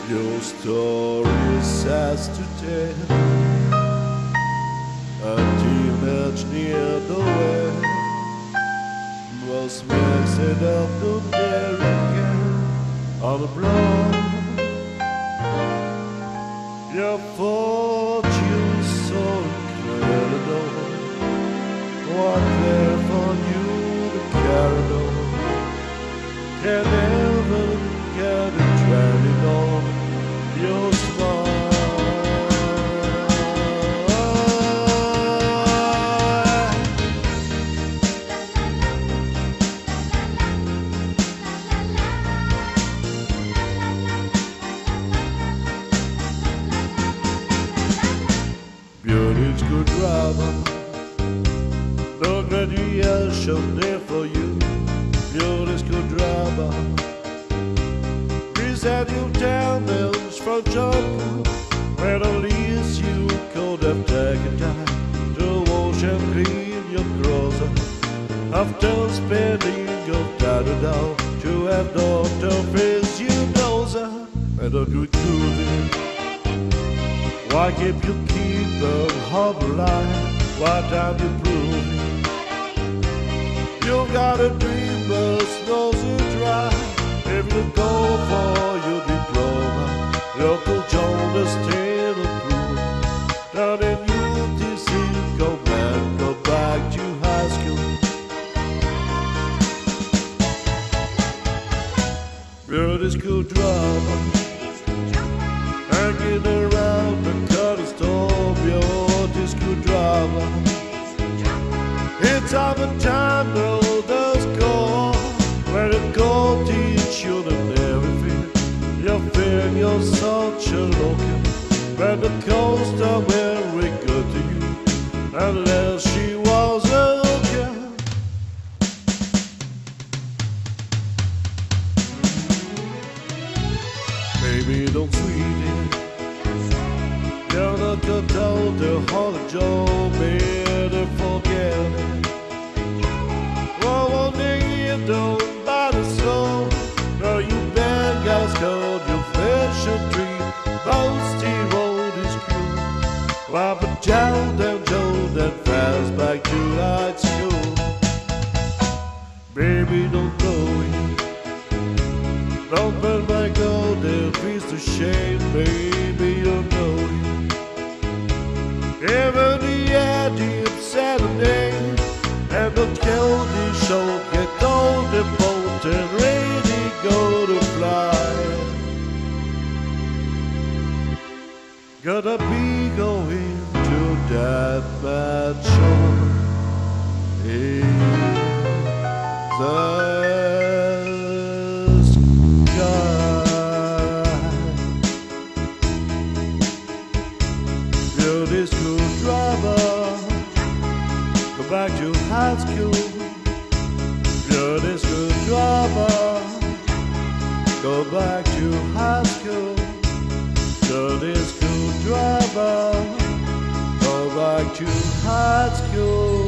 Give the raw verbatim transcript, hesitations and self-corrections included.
Your story has to tell, a image near the well was mixed up the derrick on the block. Your fortune so incredible, what there for you to carry on, can never get it treading on your smile. Beauty's good driver, no graduation there for you. Beauty's good driver, reset your damage from jump, when at least you could have taken time to wash and clean your closet. After spending your time down to have doctor face you nose and a good cooling. Why keep you keep the hope alive? Why time you prove it? You got a dream but nose you dry. If you go for your diploma, local Jonas still approve. Down in U T C, go back, go back to high school. Beauty school drama, hanging around the cutting store. Beauty school drama, it's time and time, no, the score. Where the gold teach you and everything. You feel you're such a local. When the coast are very good to you, unless she was a hooker. Baby, don't sweet it. You're not gonna tell the whole Joe, better forget it. Well, one day you don't. So, now you bad guys called your fashion tree. Boasty road is cool. While but down, down, Joe, that fast back to high school. Baby, don't go in. Don't burn my gold, they'll freeze to shame. Baby, you know it. Even the idea of Saturday and the Kelly show get golden boat and ready go to fly. Gonna be going to that bad show in the sky. Beauty school driver, go back to high school. Beauty school drama, go back to high school. Beauty school drama, go back to high school.